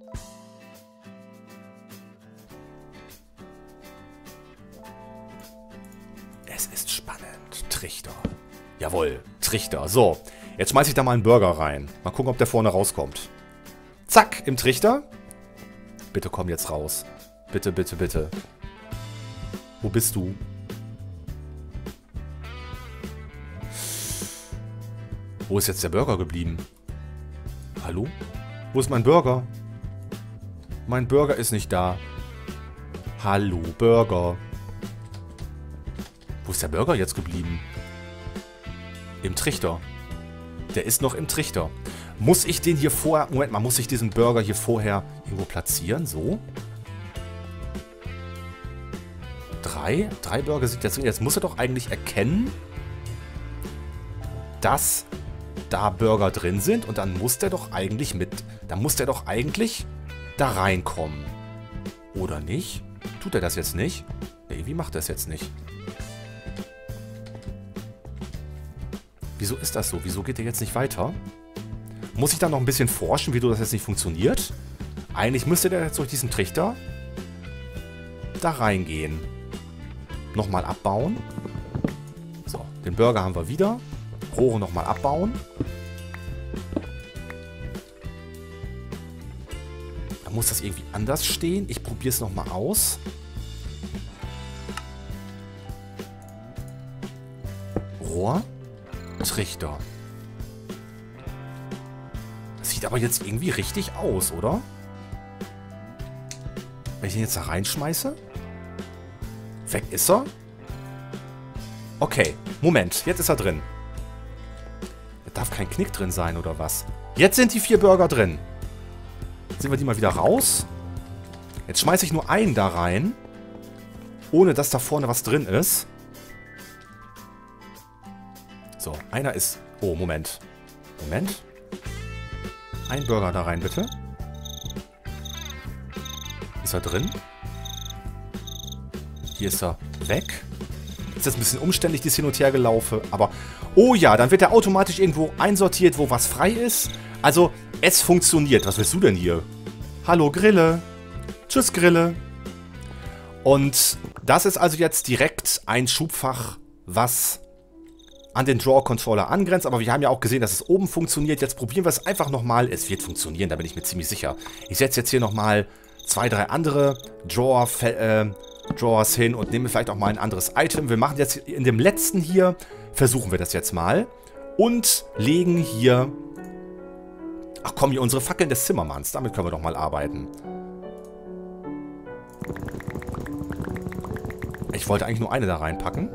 Es ist spannend. Trichter. Jawohl, Trichter. So, jetzt schmeiße ich da mal einen Burger rein. Mal gucken, ob der vorne rauskommt. Zack, im Trichter. Bitte komm jetzt raus. Bitte, bitte, bitte. Wo bist du? Wo ist jetzt der Burger geblieben? Hallo? Wo ist mein Burger? Mein Burger ist nicht da. Hallo, Burger. Wo ist der Burger jetzt geblieben? Im Trichter. Der ist noch im Trichter. Muss ich den hier vorher... Moment mal, muss ich diesen Burger hier vorher irgendwo platzieren? So. 3 Burger sind jetzt drin. Jetzt muss er doch eigentlich erkennen, dass da Burger drin sind. Und dann muss der doch eigentlich Dann muss der doch eigentlich da reinkommen. Oder nicht? Tut er das jetzt nicht? Nee, wie macht er es jetzt nicht? Wieso ist das so? Wieso geht der jetzt nicht weiter? Muss ich da noch ein bisschen forschen, wieso das jetzt nicht funktioniert? Eigentlich müsste der jetzt durch diesen Trichter da reingehen. Nochmal abbauen. So, den Burger haben wir wieder. Rohre nochmal abbauen. Da muss das irgendwie anders stehen. Ich probiere es nochmal aus. Rohr. Trichter. Das sieht aber jetzt irgendwie richtig aus, oder? Wenn ich den jetzt da reinschmeiße? Weg ist er? Okay, Moment, jetzt ist er drin. Da darf kein Knick drin sein, oder was? Jetzt sind die 4 Burger drin. Sehen wir die mal wieder raus. Jetzt schmeiße ich nur einen da rein, ohne dass da vorne was drin ist. So, einer ist... Oh, Moment. Moment. Ein Burger da rein, bitte. Ist er drin? Hier ist er weg. Ist jetzt ein bisschen umständlich, dieses Hin- und Hergelaufe, aber... Oh ja, dann wird er automatisch irgendwo einsortiert, wo was frei ist. Also, es funktioniert. Was willst du denn hier? Hallo, Grille. Tschüss, Grille. Und das ist also jetzt direkt ein Schubfach, was an den Drawer-Controller angrenzt. Aber wir haben ja auch gesehen, dass es oben funktioniert. Jetzt probieren wir es einfach nochmal. Es wird funktionieren, da bin ich mir ziemlich sicher. Ich setze jetzt hier nochmal 2, 3 andere Drawers hin und nehme vielleicht auch mal ein anderes Item. Wir machen jetzt in dem letzten hier, versuchen wir das jetzt mal. Und legen hier... Ach komm, hier unsere Fackeln des Zimmermanns. Damit können wir doch mal arbeiten. Ich wollte eigentlich nur eine da reinpacken.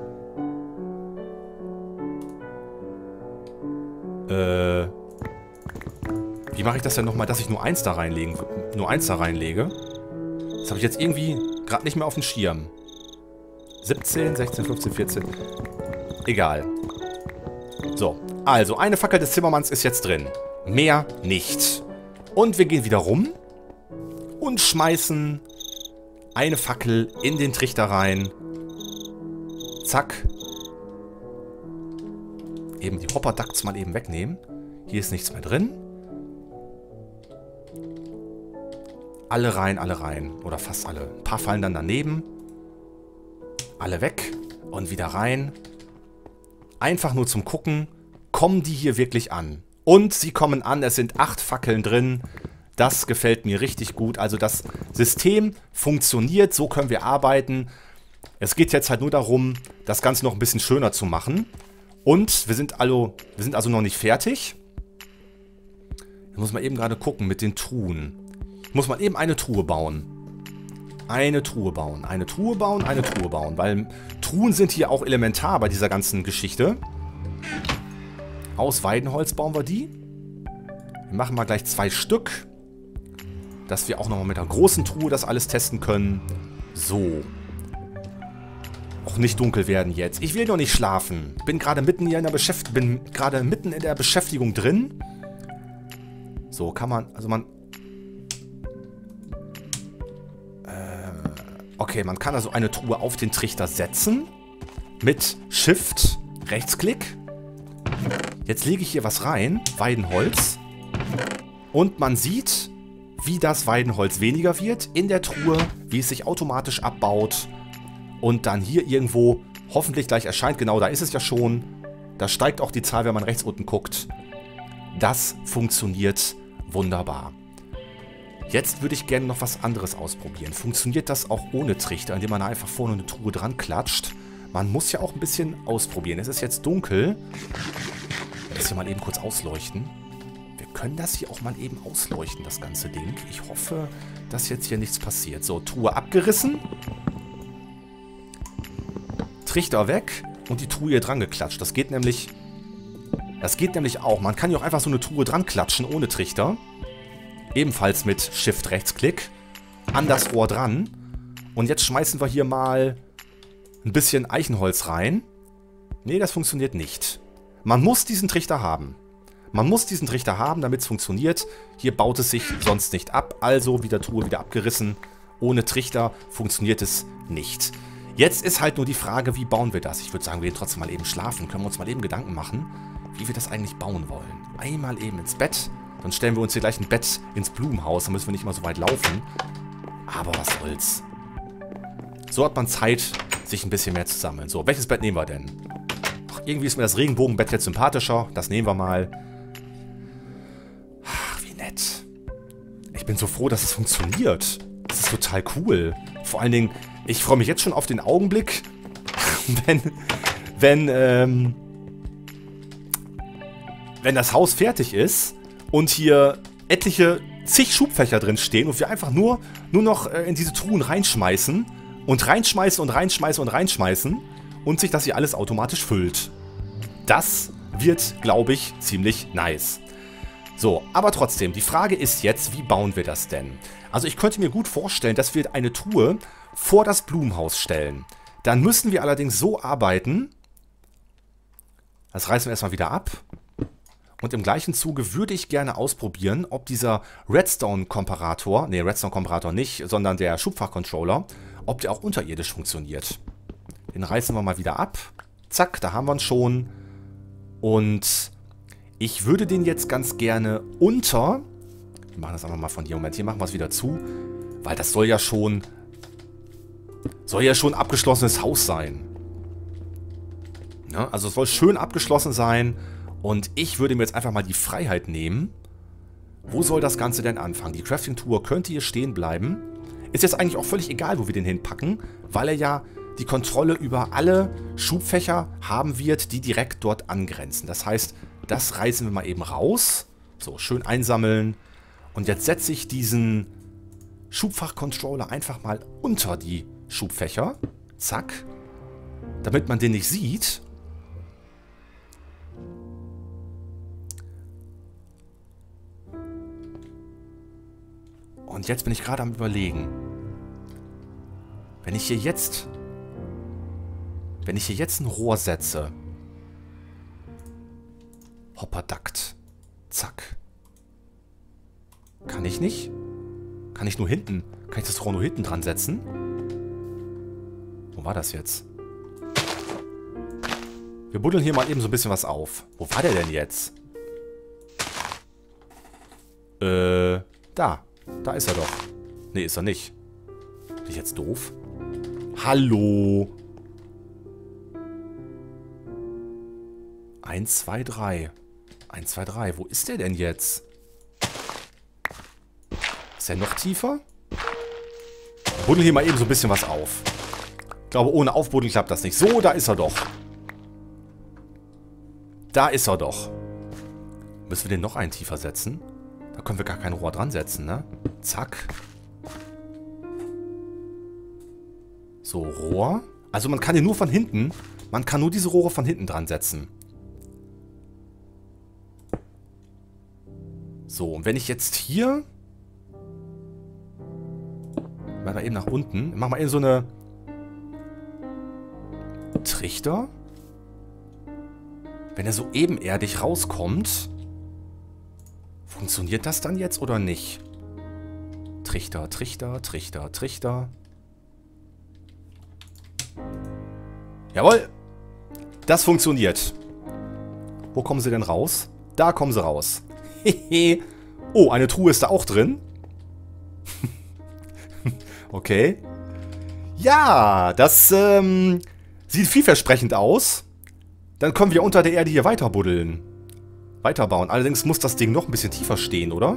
Wie mache ich das denn nochmal, dass ich nur eins da reinlege? Das habe ich jetzt irgendwie gerade nicht mehr auf dem Schirm. 17, 16, 15, 14. Egal. So, also eine Fackel des Zimmermanns ist jetzt drin. Mehr nicht. Und wir gehen wieder rum und schmeißen eine Fackel in den Trichter rein. Zack. Eben die Hopper-Ducts mal eben wegnehmen. Hier ist nichts mehr drin. Alle rein, alle rein. Oder fast alle. Ein paar fallen dann daneben. Alle weg. Und wieder rein. Einfach nur zum Gucken. Kommen die hier wirklich an? Und sie kommen an. Es sind 8 Fackeln drin. Das gefällt mir richtig gut. Also das System funktioniert. So können wir arbeiten. Es geht jetzt halt nur darum, das Ganze noch ein bisschen schöner zu machen. Und wir sind also noch nicht fertig. Ich muss mal eben gerade gucken mit den Truhen. Ich muss mal eben eine Truhe bauen. Eine Truhe bauen. Eine Truhe bauen, eine Truhe bauen. Weil Truhen sind hier auch elementar bei dieser ganzen Geschichte. Aus Weidenholz bauen wir die. Wir machen mal gleich 2 Stück. Dass wir auch nochmal mit einer großen Truhe das alles testen können. So. Auch nicht dunkel werden jetzt. Ich will noch nicht schlafen. Bin gerade mitten in der Beschäftigung drin. So, kann man... Also man... Okay, man kann also eine Truhe auf den Trichter setzen. Mit Shift, Rechtsklick. Jetzt lege ich hier was rein. Weidenholz. Und man sieht, wie das Weidenholz weniger wird in der Truhe, wie es sich automatisch abbaut und dann hier irgendwo hoffentlich gleich erscheint. Genau, da ist es ja schon. Da steigt auch die Zahl, wenn man rechts unten guckt. Das funktioniert wunderbar. Jetzt würde ich gerne noch was anderes ausprobieren. Funktioniert das auch ohne Trichter, indem man einfach vorne eine Truhe dran klatscht? Man muss ja auch ein bisschen ausprobieren. Es ist jetzt dunkel. Ich werde das hier mal eben kurz ausleuchten. Wir können das hier auch mal eben ausleuchten, das ganze Ding. Ich hoffe, dass jetzt hier nichts passiert. So, Truhe abgerissen. Trichter weg und die Truhe hier dran geklatscht. Das geht nämlich auch. Man kann ja auch einfach so eine Truhe dran klatschen ohne Trichter. Ebenfalls mit Shift-Rechtsklick. An das Rohr dran. Und jetzt schmeißen wir hier mal ein bisschen Eichenholz rein. Nee, das funktioniert nicht. Man muss diesen Trichter haben. Man muss diesen Trichter haben, damit es funktioniert. Hier baut es sich sonst nicht ab. Also wieder Truhe wieder abgerissen. Ohne Trichter funktioniert es nicht. Jetzt ist halt nur die Frage, wie bauen wir das? Ich würde sagen, wir gehen trotzdem mal eben schlafen. Können wir uns mal eben Gedanken machen, wie wir das eigentlich bauen wollen. Einmal eben ins Bett. Dann stellen wir uns hier gleich ein Bett ins Blumenhaus. Dann müssen wir nicht mal so weit laufen. Aber was soll's. So hat man Zeit, sich ein bisschen mehr zu sammeln. So, welches Bett nehmen wir denn? Ach, irgendwie ist mir das Regenbogenbett jetzt sympathischer. Das nehmen wir mal. Ach, wie nett. Ich bin so froh, dass es funktioniert. Das ist total cool. Vor allen Dingen, ich freue mich jetzt schon auf den Augenblick, wenn das Haus fertig ist und hier etliche zig Schubfächer drin stehen und wir einfach nur noch in diese Truhen reinschmeißen und reinschmeißen und reinschmeißen und reinschmeißen und sich das hier alles automatisch füllt. Das wird, glaube ich, ziemlich nice. So, aber trotzdem, die Frage ist jetzt, wie bauen wir das denn? Also ich könnte mir gut vorstellen, dass wir eine Truhe vor das Blumenhaus stellen. Dann müssen wir allerdings so arbeiten. Das reißen wir erstmal wieder ab. Und im gleichen Zuge würde ich gerne ausprobieren, ob dieser Redstone-Komparator, nee, Redstone-Komparator nicht, sondern der Schubfach-Controller, ob der auch unterirdisch funktioniert. Den reißen wir mal wieder ab. Zack, da haben wir ihn schon. Und ich würde den jetzt ganz gerne unter... Wir machen das einfach mal von hier. Moment, hier machen wir es wieder zu. Weil das soll ja schon ein abgeschlossenes Haus sein. Ja, also es soll schön abgeschlossen sein. Und ich würde mir jetzt einfach mal die Freiheit nehmen. Wo soll das Ganze denn anfangen? Die Crafting-Tour könnte hier stehen bleiben. Ist jetzt eigentlich auch völlig egal, wo wir den hinpacken, weil er ja die Kontrolle über alle Schubfächer haben wird, die direkt dort angrenzen. Das heißt, das reißen wir mal eben raus. So, schön einsammeln. Und jetzt setze ich diesen Schubfach-Controller einfach mal unter die Schubfächer. Zack. Damit man den nicht sieht. Und jetzt bin ich gerade am Überlegen. Wenn ich hier jetzt ein Rohr setze. Hopperdackt. Zack. Kann ich nicht? Kann ich nur hinten? Kann ich das Rohr nur hinten dran setzen? Wo war das jetzt? Wir buddeln hier mal eben so ein bisschen was auf. Wo war der denn jetzt? Da. Da ist er doch. Nee, ist er nicht. Bin ich jetzt doof? Hallo? 1, 2, 3. 1, 2, 3. Wo ist der denn jetzt? Ist er noch tiefer? Wir buddeln hier mal eben so ein bisschen was auf. Ich glaube, ohne Aufbuddeln klappt das nicht. So, da ist er doch. Da ist er doch. Müssen wir den noch einen tiefer setzen? Da können wir gar kein Rohr dran setzen, ne? Zack. So, Rohr. Also man kann den nur von hinten. Man kann nur diese Rohre von hinten dran setzen. So, und wenn ich jetzt hier... Machen wir eben nach unten. Machen wir eben so eine... Trichter. Wenn er so ebenerdig rauskommt... Funktioniert das dann jetzt oder nicht? Trichter, Trichter, Trichter, Trichter. Jawohl. Das funktioniert. Wo kommen sie denn raus? Da kommen sie raus. Hehe. Oh, eine Truhe ist da auch drin. Okay. Ja, das sieht vielversprechend aus. Dann können wir unter der Erde hier weiter buddeln. Weiterbauen. Allerdings muss das Ding noch ein bisschen tiefer stehen, oder?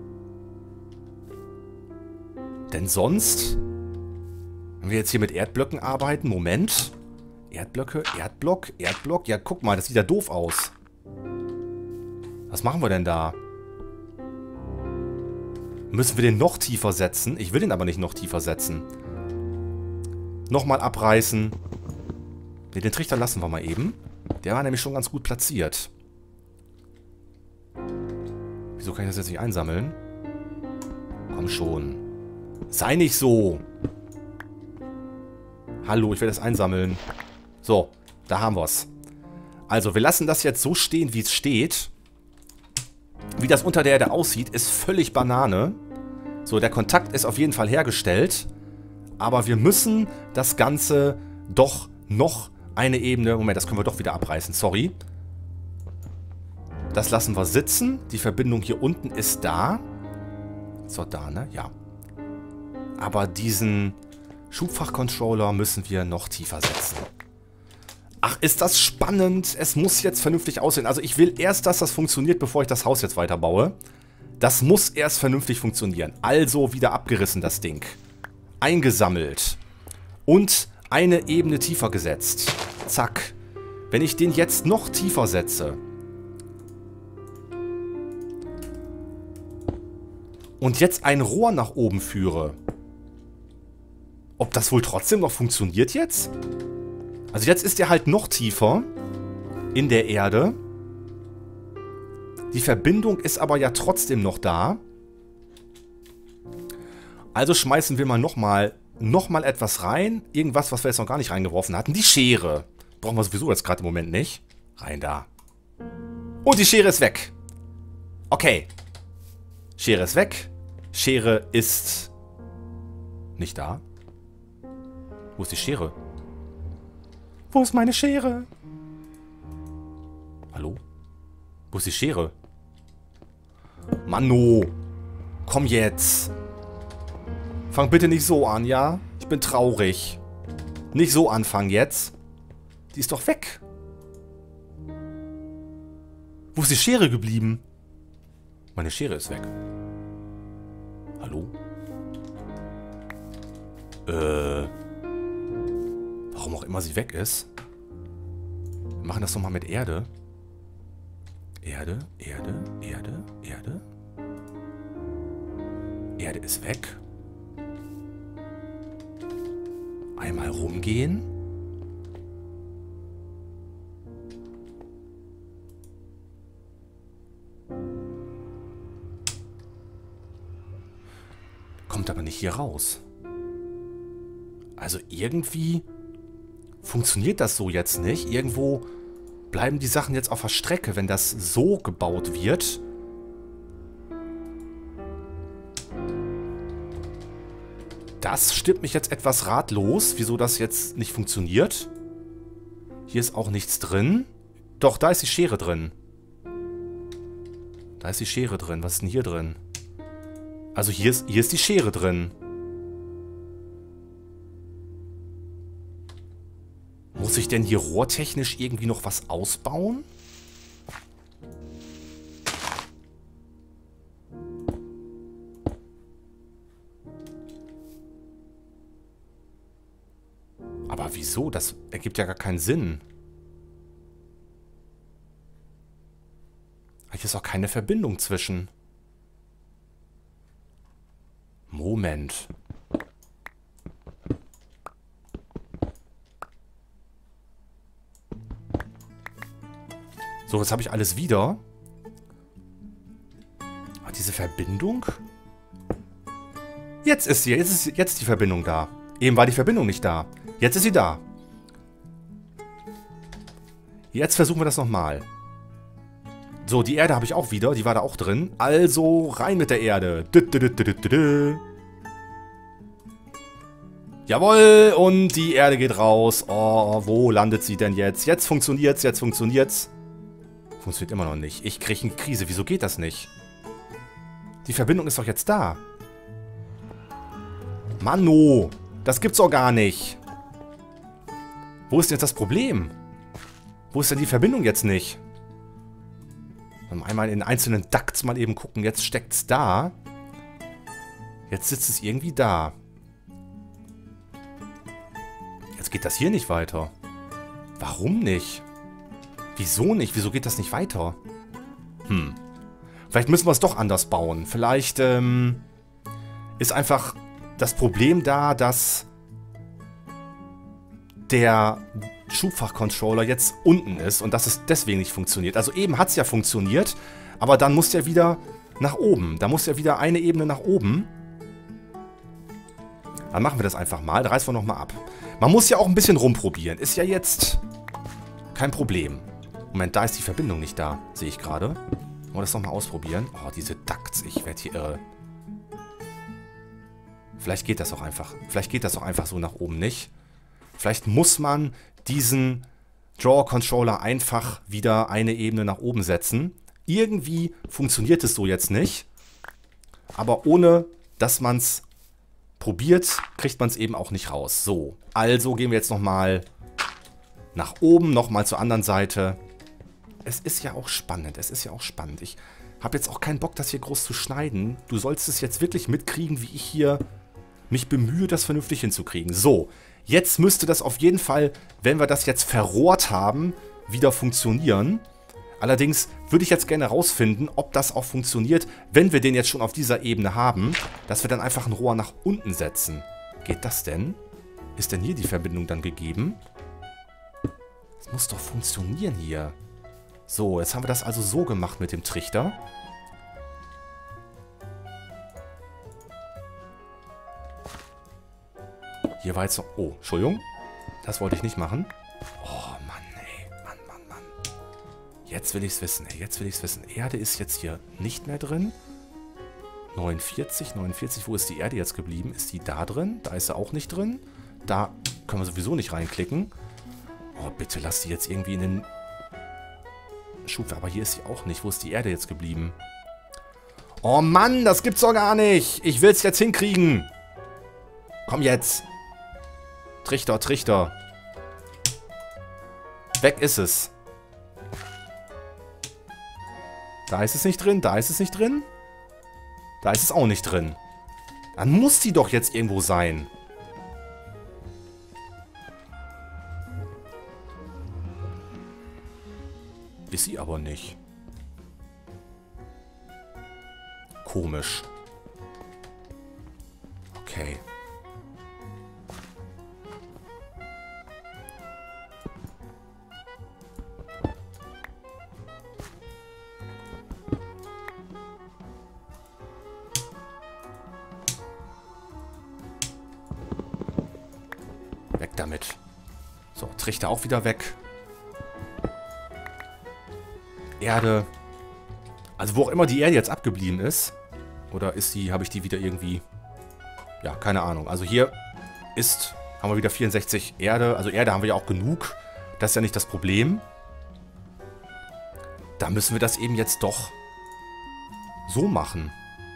Denn sonst, wenn wir jetzt hier mit Erdblöcken arbeiten, Moment. Erdblöcke, Erdblock, Erdblock. Ja, guck mal, das sieht ja doof aus. Was machen wir denn da? Müssen wir den noch tiefer setzen? Ich will den aber nicht noch tiefer setzen. Nochmal abreißen. Ne, den Trichter lassen wir mal eben. Der war nämlich schon ganz gut platziert. Wieso kann ich das jetzt nicht einsammeln? Komm schon. Sei nicht so. Hallo, ich werde das einsammeln. So, da haben wir es. Also, wir lassen das jetzt so stehen, wie es steht. Wie das unter der Erde aussieht, ist völlig Banane. So, der Kontakt ist auf jeden Fall hergestellt. Aber wir müssen das Ganze doch noch eine Ebene... Moment, das können wir doch wieder abreißen, sorry. Das lassen wir sitzen. Die Verbindung hier unten ist da. So, da, ne? Ja. Aber diesen Schubfachcontroller müssen wir noch tiefer setzen. Ach, ist das spannend. Es muss jetzt vernünftig aussehen. Also ich will erst, dass das funktioniert, bevor ich das Haus jetzt weiterbaue. Das muss erst vernünftig funktionieren. Also wieder abgerissen, das Ding. Eingesammelt. Und eine Ebene tiefer gesetzt. Zack. Wenn ich den jetzt noch tiefer setze... und jetzt ein Rohr nach oben führe... ob das wohl trotzdem noch funktioniert jetzt? Also jetzt ist er halt noch tiefer in der Erde. Die Verbindung ist aber ja trotzdem noch da. Also schmeißen wir mal nochmal etwas rein. Irgendwas, was wir jetzt noch gar nicht reingeworfen hatten. Die Schere. Brauchen wir sowieso jetzt gerade im Moment nicht. Rein da. Und die Schere ist weg. Okay. Schere ist weg. Schere ist nicht da. Wo ist die Schere? Wo ist meine Schere? Hallo? Wo ist die Schere? Manno! Komm jetzt! Fang bitte nicht so an, ja? Ich bin traurig. Nicht so anfangen jetzt. Die ist doch weg. Wo ist die Schere geblieben? Meine Schere ist weg. Hallo? Warum auch immer sie weg ist. Wir machen das nochmal mit Erde. Erde, Erde, Erde, Erde. Erde ist weg. Einmal rumgehen. Kommt aber nicht hier raus. Also irgendwie funktioniert das so jetzt nicht. Irgendwo bleiben die Sachen jetzt auf der Strecke, wenn das so gebaut wird. Das stimmt mich jetzt etwas ratlos, wieso das jetzt nicht funktioniert. Hier ist auch nichts drin. Doch, da ist die Schere drin. Da ist die Schere drin. Was ist denn hier drin? Also hier ist die Schere drin. Muss ich denn hier rohrtechnisch irgendwie noch was ausbauen? Aber wieso? Das ergibt ja gar keinen Sinn. Hier ist auch keine Verbindung zwischen. Moment. So, jetzt habe ich alles wieder. Aber diese Verbindung? Jetzt ist sie. Jetzt ist die Verbindung da. Eben war die Verbindung nicht da. Jetzt ist sie da. Jetzt versuchen wir das nochmal. So, die Erde habe ich auch wieder. Die war da auch drin. Also rein mit der Erde. Jawohl, und die Erde geht raus. Oh, wo landet sie denn jetzt? Jetzt funktioniert's, jetzt funktioniert's. Funktioniert immer noch nicht. Ich kriege eine Krise. Wieso geht das nicht? Die Verbindung ist doch jetzt da. Mano, das gibt's doch gar nicht. Wo ist denn jetzt das Problem? Wo ist denn die Verbindung jetzt nicht? Einmal in den einzelnen Ducts mal eben gucken. Jetzt steckt's da. Jetzt sitzt es irgendwie da. Jetzt geht das hier nicht weiter. Warum nicht? Wieso nicht? Wieso geht das nicht weiter? Vielleicht müssen wir es doch anders bauen. Vielleicht ist einfach das Problem da, dass der Schubfach-Controller jetzt unten ist und dass es deswegen nicht funktioniert. Also eben hat es ja funktioniert, aber dann muss der wieder nach oben. Da muss ja wieder eine Ebene nach oben. Dann machen wir das einfach mal. Da reißen wir nochmal ab. Man muss ja auch ein bisschen rumprobieren. Ist ja jetzt kein Problem. Moment, da ist die Verbindung nicht da. Sehe ich gerade. Wollen wir das nochmal ausprobieren? Oh, diese Ducts. Ich werde hier irre. Vielleicht geht das auch einfach. Vielleicht geht das auch einfach so nach oben nicht. Vielleicht muss man diesen Draw-Controller einfach wieder eine Ebene nach oben setzen. Irgendwie funktioniert es so jetzt nicht. Aber ohne, dass man es probiert, kriegt man es eben auch nicht raus. So, also gehen wir jetzt nochmal nach oben, nochmal zur anderen Seite. Es ist ja auch spannend, es ist ja auch spannend. Ich habe jetzt auch keinen Bock, das hier groß zu schneiden. Du sollst es jetzt wirklich mitkriegen, wie ich hier mich bemühe, das vernünftig hinzukriegen. So, jetzt müsste das auf jeden Fall, wenn wir das jetzt verrohrt haben, wieder funktionieren. Allerdings würde ich jetzt gerne herausfinden, ob das auch funktioniert, wenn wir den jetzt schon auf dieser Ebene haben, dass wir dann einfach ein Rohr nach unten setzen. Geht das denn? Ist denn hier die Verbindung dann gegeben? Das muss doch funktionieren hier. So, jetzt haben wir das also so gemacht mit dem Trichter. Hier war jetzt noch... Oh, Entschuldigung. Das wollte ich nicht machen. Oh, Mann, ey. Mann. Jetzt will ich es wissen, ey. Jetzt will ich es wissen. Erde ist jetzt hier nicht mehr drin. 49. Wo ist die Erde jetzt geblieben? Ist die da drin? Da ist sie auch nicht drin. Da können wir sowieso nicht reinklicken. Oh, bitte lass die jetzt irgendwie in den Schub. Aber hier ist sie auch nicht. Wo ist die Erde jetzt geblieben? Oh, Mann, das gibt's doch gar nicht. Ich will es jetzt hinkriegen. Komm jetzt. Trichter. Weg ist es. Da ist es nicht drin, da ist es nicht drin. Da ist es auch nicht drin. Dann muss die doch jetzt irgendwo sein. Ist sie aber nicht. Komisch. Okay. Weg damit. So, Trichter auch wieder weg. Erde. Also wo auch immer die Erde jetzt abgeblieben ist. Oder ist die, habe ich die wieder irgendwie... Ja, keine Ahnung. Also hier haben wir wieder 64 Erde. Also Erde haben wir ja auch genug. Das ist ja nicht das Problem. Da müssen wir das eben jetzt doch so machen.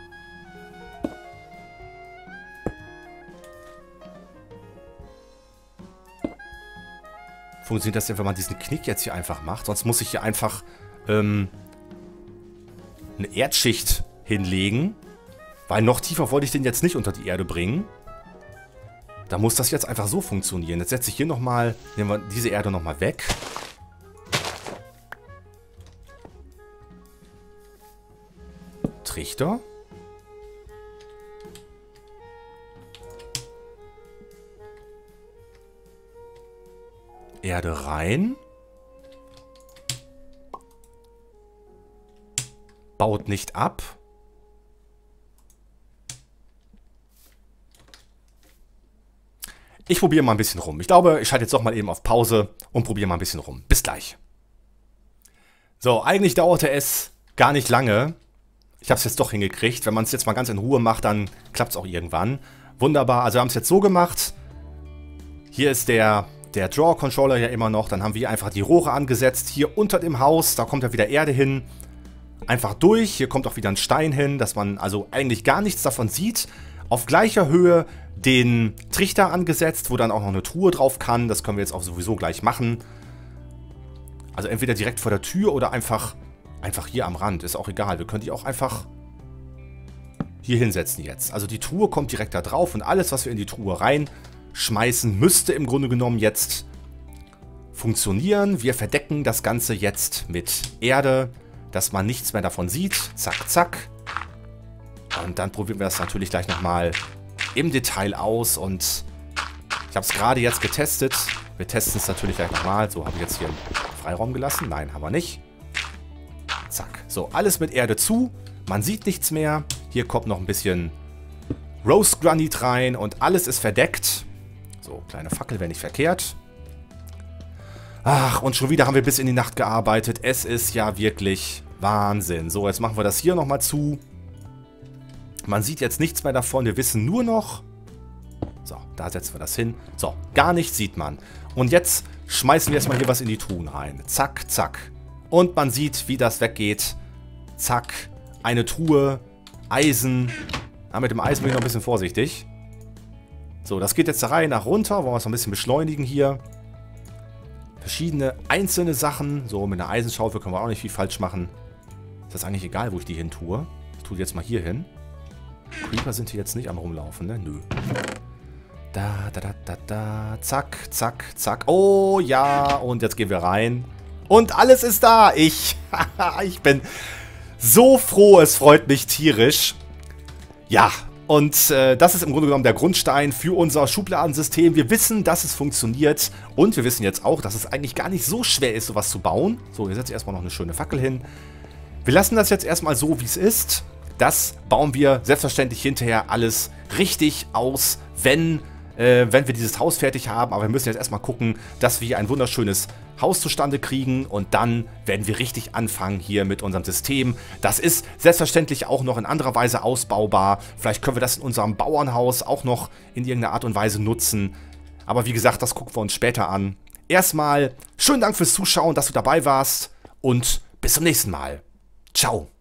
Funktioniert das denn, wenn man diesen Knick jetzt hier einfach macht? Sonst muss ich hier einfach eine Erdschicht hinlegen. Weil noch tiefer wollte ich den jetzt nicht unter die Erde bringen. Da muss das jetzt einfach so funktionieren. Jetzt setze ich hier nochmal, nehmen wir diese Erde nochmal weg. Trichter. Erde rein. Baut nicht ab. Ich probiere mal ein bisschen rum. Ich glaube, ich schalte jetzt doch mal eben auf Pause und probiere mal ein bisschen rum. Bis gleich. So, eigentlich dauerte es gar nicht lange. Ich habe es jetzt doch hingekriegt. Wenn man es jetzt mal ganz in Ruhe macht, dann klappt es auch irgendwann. Wunderbar. Also wir haben es jetzt so gemacht. Hier ist der Draw-Controller ja immer noch. Dann haben wir einfach die Rohre angesetzt. Hier unter dem Haus, da kommt ja wieder Erde hin. Einfach durch. Hier kommt auch wieder ein Stein hin, dass man also eigentlich gar nichts davon sieht. Auf gleicher Höhe den Trichter angesetzt, wo dann auch noch eine Truhe drauf kann. Das können wir jetzt auch sowieso gleich machen. Also entweder direkt vor der Tür oder einfach hier am Rand. Ist auch egal. Wir können die auch einfach hier hinsetzen jetzt. Also die Truhe kommt direkt da drauf und alles, was wir in die Truhe reinschmeißen, müsste im Grunde genommen jetzt funktionieren. Wir verdecken das Ganze jetzt mit Erde, dass man nichts mehr davon sieht. Zack, zack. Und dann probieren wir das natürlich gleich nochmal im Detail aus. Und ich habe es gerade jetzt getestet. Wir testen es natürlich gleich nochmal. So, habe ich jetzt hier einen Freiraum gelassen? Nein, haben wir nicht. Zack. So, alles mit Erde zu. Man sieht nichts mehr. Hier kommt noch ein bisschen Rose Granit rein und alles ist verdeckt. So, kleine Fackel wäre nicht verkehrt. Ach, und schon wieder haben wir bis in die Nacht gearbeitet. Es ist ja wirklich Wahnsinn. So, jetzt machen wir das hier nochmal zu. Man sieht jetzt nichts mehr davon. Wir wissen nur noch... So, da setzen wir das hin. So, gar nichts sieht man. Und jetzt schmeißen wir erstmal hier was in die Truhen rein. Zack, zack. Und man sieht, wie das weggeht. Zack. Eine Truhe. Eisen. Ja, mit dem Eisen bin ich noch ein bisschen vorsichtig. So, das geht jetzt der Reihe nach runter. Wollen wir es noch ein bisschen beschleunigen hier. Verschiedene einzelne Sachen. So, mit einer Eisenschaufel können wir auch nicht viel falsch machen. Ist das eigentlich egal, wo ich die hin tue? Ich tue die jetzt mal hier hin. Creeper sind hier jetzt nicht am Rumlaufen, ne? Nö. Da. Zack, zack, zack. Oh, ja. Und jetzt gehen wir rein. Und alles ist da. Ich bin so froh. Es freut mich tierisch. Ja. Und das ist im Grunde genommen der Grundstein für unser Schubladensystem. Wir wissen, dass es funktioniert. Und wir wissen jetzt auch, dass es eigentlich gar nicht so schwer ist, sowas zu bauen. So, hier setze ich erstmal noch eine schöne Fackel hin. Wir lassen das jetzt erstmal so, wie es ist. Das bauen wir selbstverständlich hinterher alles richtig aus, wenn wir dieses Haus fertig haben. Aber wir müssen jetzt erstmal gucken, dass wir ein wunderschönes Haus zustande kriegen. Und dann werden wir richtig anfangen hier mit unserem System. Das ist selbstverständlich auch noch in anderer Weise ausbaubar. Vielleicht können wir das in unserem Bauernhaus auch noch in irgendeiner Art und Weise nutzen. Aber wie gesagt, das gucken wir uns später an. Erstmal schönen Dank fürs Zuschauen, dass du dabei warst. Und bis zum nächsten Mal. Ciao.